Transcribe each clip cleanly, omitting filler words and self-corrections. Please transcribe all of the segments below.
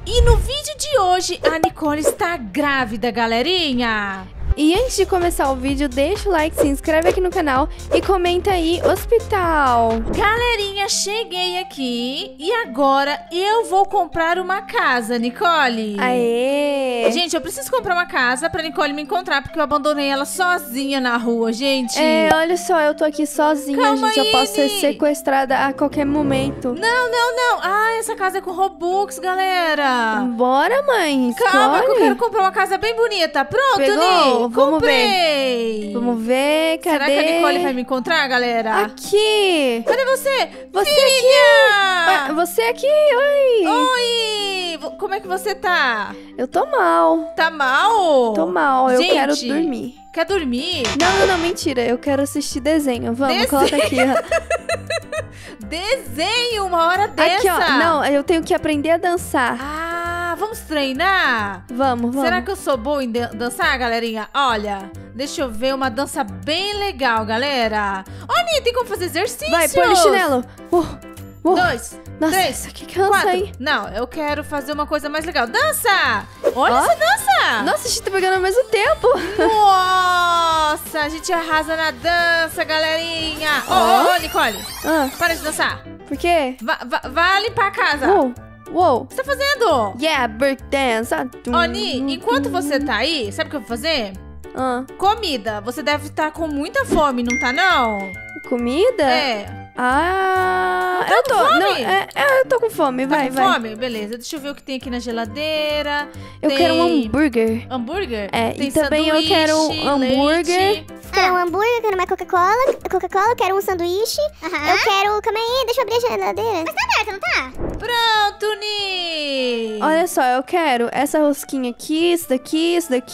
E no vídeo de hoje, a Nicole está grávida, galerinha. E antes de começar o vídeo, deixa o like, se inscreve aqui no canal e comenta aí, hospital. Galerinha, cheguei aqui e agora eu vou comprar uma casa, Nicole. Aê! Gente, eu preciso comprar uma casa pra Nicole me encontrar, porque eu abandonei ela sozinha na rua, gente. Olha só, eu tô aqui sozinha, Calma gente. aí, Eu posso ser Ni. sequestrada a qualquer momento. Não. Ah, essa casa é com Robux, galera. Bora, mãe. Calma, que eu escolhe. quero comprar uma casa bem bonita. Pronto, Pegou? Ni. Vamos Comprei. Vamos ver, cadê? Será que a Nicole vai me encontrar, galera? Aqui. Cadê você? Você Filha! aqui. Você aqui, oi. Oi! Como é que você tá? Eu tô mal. Tá mal? Tô mal, eu Gente, quero dormir. Quer dormir? Não, mentira. Eu quero assistir desenho. Vamos, Desenho? coloca aqui. Ó. Desenho uma hora dessa. Aqui, ó. Não, eu tenho que aprender a dançar. Ah, vamos treinar? Vamos. Será que eu sou boa em dançar, galerinha? Olha, deixa eu ver uma dança bem legal, galera. Olha, tem como fazer exercícios. Vai, polichinelo. 2, Nossa, 3, isso aqui cansa, 4. hein? Não, eu quero fazer uma coisa mais legal. Dança! Olha Ó. essa dança! Nossa, a gente tá pegando ao mesmo tempo. Nossa, a gente arrasa na dança, galerinha. Ô, Nicole, Ah, para de dançar. por quê? Vá limpar a casa. Uou. O que você tá fazendo? Yeah, break dance. Ó, Ni, enquanto você tá aí, sabe o que eu vou fazer? Comida. Você deve estar com muita fome, não tá não? Comida? É. Ah, Não eu tá tô. com fome? Não, eu tô com fome. Tá Vai, com vai. fome? Beleza. Deixa eu ver o que tem aqui na geladeira. Eu quero um Tem hambúrguer. hambúrguer? É, Tem e também eu sanduíche, quero um hambúrger. leite. Quero um hambúrguer, quero uma Coca-Cola, quero um sanduíche. Eu quero... Calma aí, deixa eu abrir a geladeira. Mas tá aberta, não tá? Pronto, Ni! Olha só, eu quero essa rosquinha aqui, isso daqui,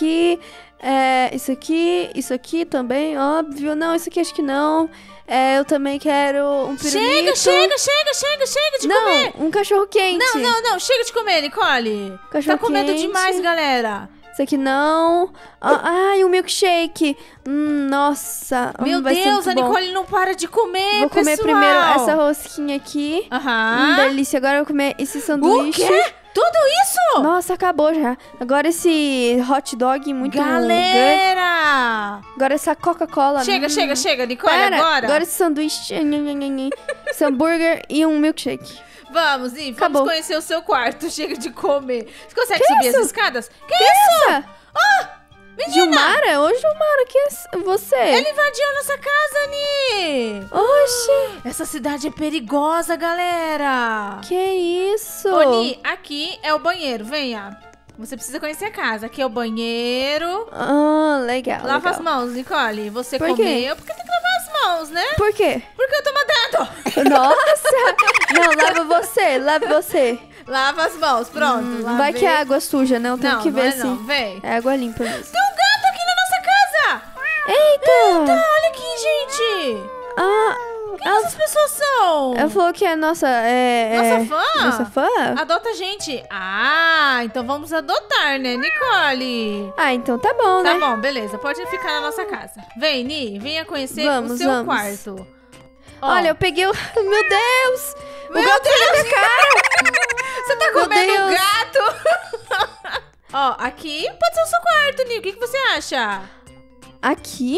isso aqui também, óbvio. Não, isso aqui acho que não. Eu também quero um pirulito. Chega de comer! Não, um cachorro quente. Não, chega de comer, Nicole. Cachorro Tá comendo quente. demais, galera. Isso aqui não. E um milkshake. Nossa. Meu vai ser Deus, muito a bom. Nicole não para de comer, Vou comer pessoal. primeiro essa rosquinha aqui. Aham. Delícia. Agora eu vou comer esse O sanduíche. quê? Tudo isso? Nossa, acabou já. Agora esse hot dog muito grande. Galera! Agora essa Coca-Cola. Chega, Nicole, Pera, agora. esse sanduíche. Esse hambúrguer e um milkshake. Vamos, Ni, vamos Acabou. conhecer o seu quarto. Chega de comer. Você consegue Que subir isso? as escadas? Que isso? Essa? Menina! Gilmara? Ô, Gilmara, que é você? Ele invadiu a nossa casa, Ni! Oxi, Essa cidade é perigosa, galera! que isso? Ô, Ni, aqui é o banheiro, venha. Você precisa conhecer a casa. Aqui é o banheiro. Legal. Lava legal. as mãos, Nicole. Você Por quê? comeu. Porque tem que lavar as mãos, né? Por quê? Porque eu tô mandando. Nossa! Não, lava você. Lava as mãos, pronto. Vai que é água suja, né? Eu tenho Não, que não ver é assim. não, vem. É água limpa mesmo. Tem um gato aqui na nossa casa. Eita! Olha aqui, gente. Quem essas pessoas são? Ela falou que é nossa... Nossa fã? Nossa fã? Adota a gente. Então vamos adotar, né, Nicole? Então tá bom, Tá né? bom, beleza. Pode ficar na nossa casa. Vem, Ni, venha conhecer o Vamos, seu vamos. quarto. Ó, Olha, eu peguei o... Meu Deus! Meu o gato Deus! na minha cara! Você tá Meu comendo um Deus. gato? Ó, aqui pode ser o seu quarto, Ni. O que você acha? Aqui?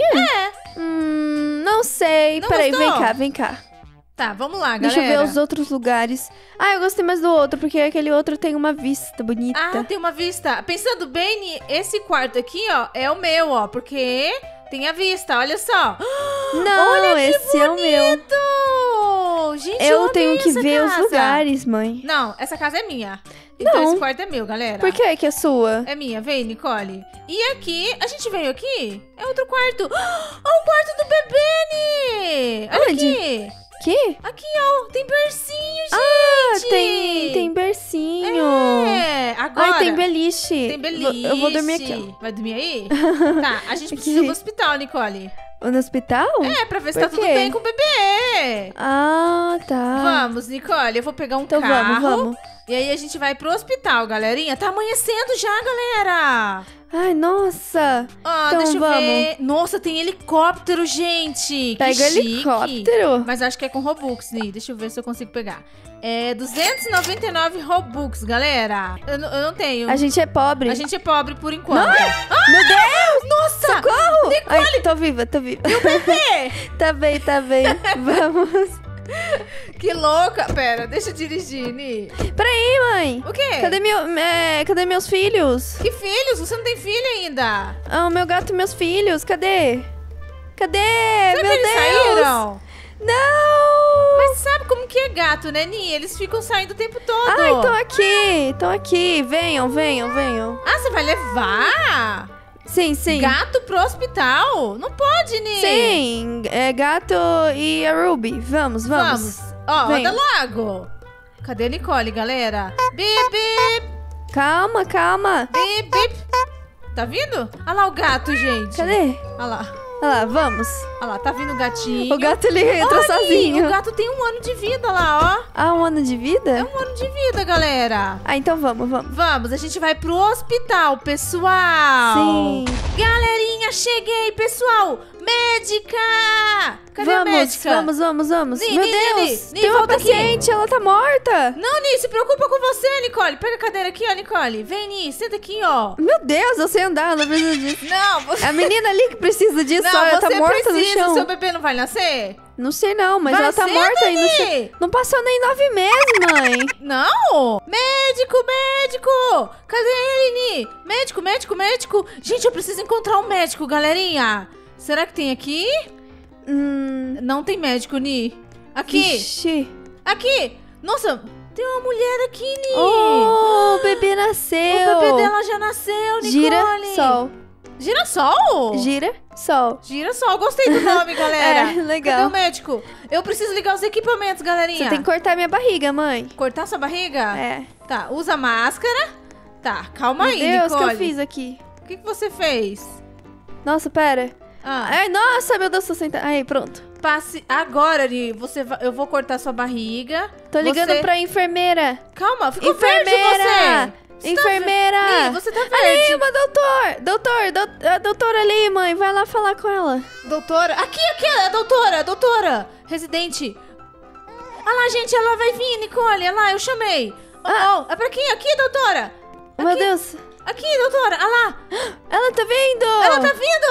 Não sei. Não Peraí, gostou? vem cá. Tá, vamos lá, galera. Deixa eu ver os outros lugares. Eu gostei mais do outro, porque aquele outro tem uma vista bonita. Tem uma vista. Pensando bem, Ni, esse quarto aqui, ó, é o meu, ó. Porque tem a vista, olha só. Não, olha que esse é o meu. bonito! Gente, Eu amei tenho que essa ver os casa. lugares, mãe. Não, essa casa é minha. Então Não. esse quarto é meu, galera. Por que é sua? É minha, vem, Nicole. E aqui, a gente veio aqui, é outro quarto. Ó, o quarto do bebê, Ni! Olha Onde? aqui. Que? Aqui, ó, tem bercinho, gente. Tem bercinho. Agora. Tem beliche. Tem beliche. Eu vou dormir aqui, ó. Vai dormir aí? Tá, a gente precisa ir pro hospital, Nicole. No hospital? Pra ver se Por tá tudo quê? bem com o bebê. Tá. Vamos, Nicole, eu vou pegar um Então carro. vamos. E aí a gente vai pro hospital, galerinha. Tá amanhecendo já, galera. Ai, nossa. Ó, Então deixa eu vamos. ver. Nossa, tem helicóptero, gente. Pega que o chique. helicóptero. Mas acho que é com Robux, Ni. Deixa eu ver se eu consigo pegar. É 299 Robux, galera. Eu não tenho. A gente é pobre. A gente é pobre por enquanto. Meu Deus! Nossa! Socorro! Nicole! Ai, tô viva, tô viva. E o bebê? Tá bem, tá bem. Vamos. Que louca. Pera, deixa eu dirigir, Ni. Peraí, mãe. O quê? Cadê meus filhos? Que filhos? Você não tem filho ainda. Ah, o meu gato e meus filhos. Cadê? Cadê? Será Meu que eles Deus! saíram? Não! Mas sabe como que é gato, né, Ni? Eles ficam saindo o tempo todo. Ai, tô aqui. Venham. Ah, você vai levar? Sim. Gato pro hospital? Não pode, Ni. Sim, é gato e a Ruby. Vamos. Ó, Venham. anda logo. Cadê a Nicole, galera? Bip, bip. Calma. Bip, bip. Tá vindo? Olha lá o gato, gente. Cadê? Olha lá. Olha lá, vamos. Olha lá, tá vindo o gatinho. O gato ele entrou Olha, sozinho. o gato tem 1 ano de vida lá, ó. Ah, 1 ano de vida? É 1 ano de vida, galera. Ah, então vamos. Vamos, a gente vai pro hospital, pessoal. Sim. Galerinha, cheguei, pessoal. Médica! Cadê a médica? Vamos. Ni, Meu Ni, Deus, Ni, tem uma volta aqui. paciente, ela tá morta. Não, Ni, se preocupa com você, Nicole. Pega a cadeira aqui, ó, Nicole. Vem, Ni, senta aqui, ó. Meu Deus, eu sei andar, não preciso disso. Não, você... A menina ali que precisa disso, Não, ela tá você morta no precisa, chão. seu bebê não vai nascer? Não sei não, mas Vai ela tá ser, morta aí no Ni. chão. Não passou nem 9 meses, mãe. Não! Médico! Cadê ele, Ni? Médico! Gente, eu preciso encontrar um médico, galerinha. Será que tem aqui? Não tem médico, Ni. Aqui! Ixi. Aqui! Nossa, tem uma mulher aqui, Ni. Oh, o bebê nasceu. O bebê dela já nasceu, Nicole. Girassol. Girassol? Girassol. Girassol, gostei do nome, galera. É, legal. Cadê o médico? Eu preciso ligar os equipamentos, galerinha. Você tem que cortar minha barriga, mãe. Cortar sua barriga? É. Tá, usa máscara. Tá, calma Meu aí, Deus, o que Nicole. eu fiz aqui? O que você fez? Nossa, pera. Ah, Ai, nossa, meu Deus, tô sentada. Aí, pronto. passe agora, Ni. Eu vou cortar sua barriga. Tô ligando Você- pra enfermeira. Calma, ficou verde você. Você tá Enfermeira! ver- Ni, você tá Ali, verde. uma a doutora ali, mãe. Vai lá falar com ela. Doutora. Aqui, a doutora. Residente. Olha lá, gente, ela vai vir, Nicole. Olha lá, eu chamei. É pra aqui, doutora. Meu Deus. Aqui, doutora. Olha lá. Ela tá vindo! Ela tá vindo.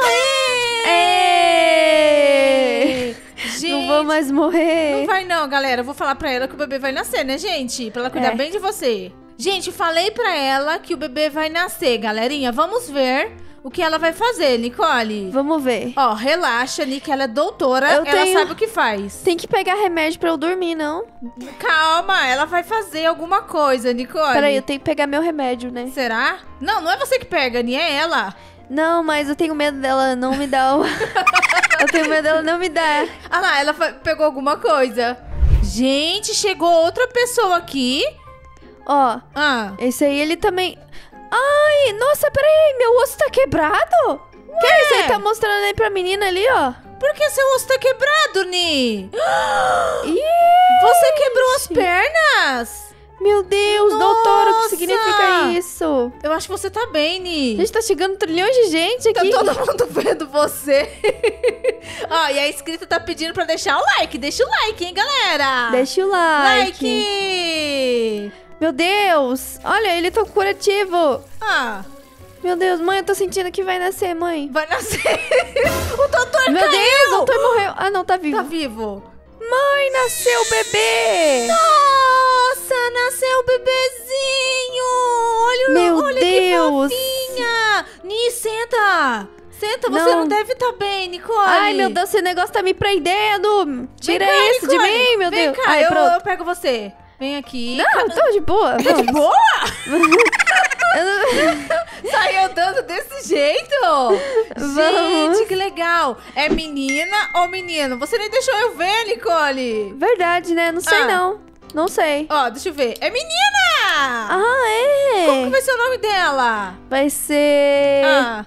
Ê! Gente, Não vou mais morrer. não vai não, galera. Eu vou falar pra ela que o bebê vai nascer, né, gente? Pra ela cuidar É. bem de você. Gente, falei pra ela que o bebê vai nascer, galerinha. Vamos ver o que ela vai fazer, Nicole. Vamos ver. Ó, relaxa, Ni, que ela é doutora. Eu ela tenho- sabe o que faz. Tem que pegar remédio pra eu dormir, não? Calma, ela vai fazer alguma coisa, Nicole. Peraí, eu tenho que pegar meu remédio, né? Será? Não é você que pega, Ni, é ela. Não, mas eu tenho medo dela não me dar o... Eu tenho medo dela não me dar. Ah lá, ela pegou alguma coisa. Gente, chegou outra pessoa aqui. Ó, esse aí, ele também... Ai, nossa, peraí, meu osso tá quebrado? Que é isso aí? Tá mostrando aí pra menina ali, ó. Por que seu osso tá quebrado, Ni? Ih, Você quebrou as pernas? meu Deus, doutora, o que Nossa! significa isso? Eu acho que você tá bem, Ni. Gente, tá chegando trilhões de gente Tá aqui. todo mundo vendo você. Ó, e a inscrita tá pedindo pra deixar o like. Deixa o like, hein, galera? Deixa o like. Like! Meu Deus, olha, ele tá curativo. Ah, Meu Deus, mãe, eu tô sentindo que vai nascer, mãe. vai nascer. O doutor Meu caiu. Deus, o doutor morreu. Ah, não, tá vivo. Tá vivo. Mãe, nasceu o bebê. Nossa, nasceu o bebezinho. Meu olha Deus. que fofinha. Ni, senta. Senta, você não deve estar bem, Nicole. Ai, meu Deus, esse negócio tá me prendendo. Tira Vem cá, isso de Nicole. mim, meu Vem Deus. cá, Ai, eu pronto. pego você. Vem aqui. Não, eu tô de boa. Tá de vamos. boa? Eu não- Sai andando desse jeito? Vamos. Gente, que legal. É menina ou menino? Você nem deixou eu ver, Nicole. Verdade, né? Não sei, Ah. não. Não sei. Ó, deixa eu ver. É menina! Ah, é? Como que vai ser o nome dela? Vai ser... Ah,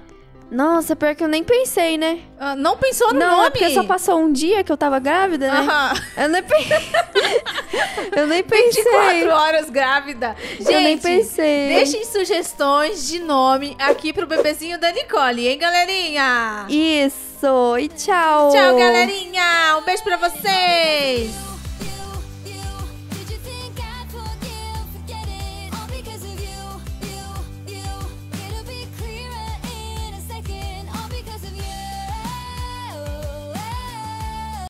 Nossa, pior que eu nem pensei, né? Não pensou no nome? Não, é porque só passou um dia que eu tava grávida, né? Eu nem pensei. 24 horas grávida. Gente, eu nem pensei. Deixem sugestões de nome aqui pro bebezinho da Nicole, hein, galerinha? Isso, e tchau. Tchau, galerinha. Um beijo pra vocês.